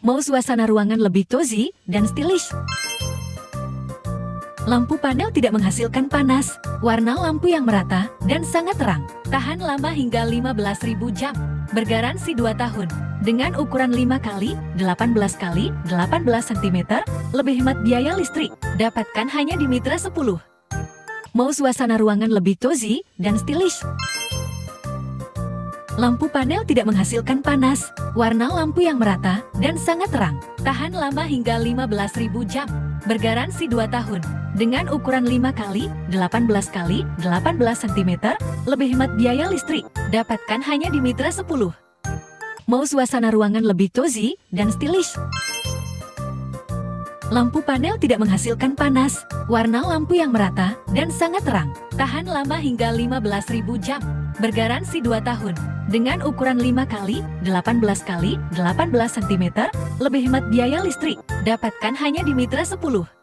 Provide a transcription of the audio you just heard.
Mau suasana ruangan lebih cozy dan stylish? Lampu panel tidak menghasilkan panas, warna lampu yang merata dan sangat terang. Tahan lama hingga 15.000 jam, bergaransi 2 tahun. Dengan ukuran 5x18x18 cm, lebih hemat biaya listrik. Dapatkan hanya di Mitra 10. Mau suasana ruangan lebih cozy dan stylish? Lampu panel tidak menghasilkan panas, warna lampu yang merata dan sangat terang. Tahan lama hingga 15.000 jam, bergaransi 2 tahun. Dengan ukuran 5x18x18 cm, lebih hemat biaya listrik. Dapatkan hanya di Mitra 10. Mau suasana ruangan lebih cozy dan stylish? Lampu panel tidak menghasilkan panas, warna lampu yang merata dan sangat terang. Tahan lama hingga 15.000 jam, bergaransi 2 tahun. Dengan ukuran 5x18x18 cm, lebih hemat biaya listrik. Dapatkan hanya di Mitra 10.